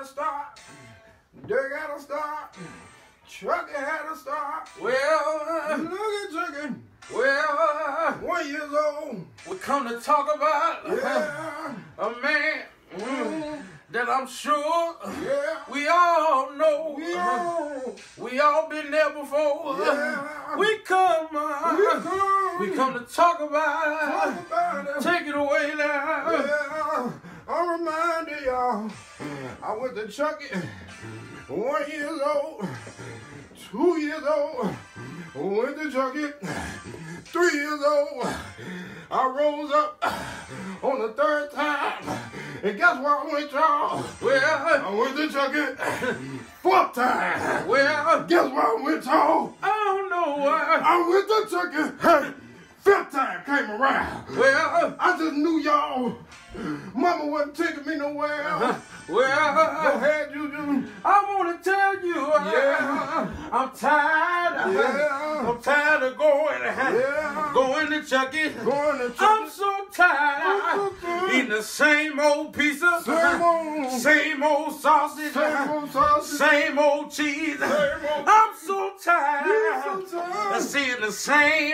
a start. They got a start. Chucky had a start. Well, look at Chucky. Well, 1 year old. we come to talk about Yeah. a man that I'm sure Yeah. we all know. Yeah. We all been there before. Yeah. We come to talk about it. Take it away now. Yeah. I'm reminded y'all, I went to Chucky, 1 year old, 2 years old, went to Chucky, 3 years old. I rose up on the third time, and guess where I went, y'all? Well, I went to Chucky, fourth time. well, Guess where I went, y'all? I don't know why. I went to Chucky, fifth time came around. Well, I just knew y'all. Mama wasn't taking me nowhere. Go well, ahead, you. I want to tell you, Yeah. I'm tired. Yeah. I'm tired of going, Yeah. going to Chucky. Going to I'm Chucky. so tired eating the same old pizza, same old sausage, same old cheese. I'm so tired of seeing the same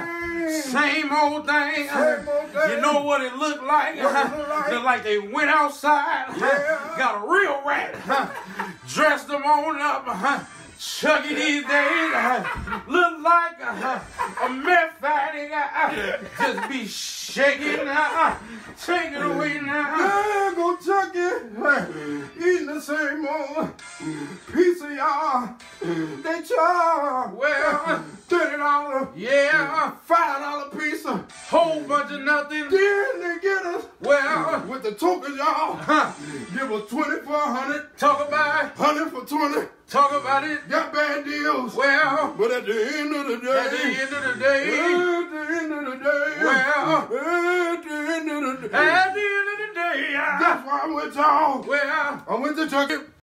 old thing. You know what it looked like? Looked like they went outside, got a real rat, dressed them on up. Chucky these days look like a meth addict. Just be shaking. Take it away now. Yeah, go Chucky. Eating the same old piece of y'all. They charge. Well, $30. yeah, $5 pizza. whole bunch of nothing. Then they get us. Well, With the tokens, y'all. Give us 20 for 100. talk about it. 100 for 20. Talk about it. Got bad deals. Well, But at the end of the day. at the end of the day. At the end of the day. Well, At the end of the day. at the end of the day. That's why I went, y'all. Well, I went to Chucky.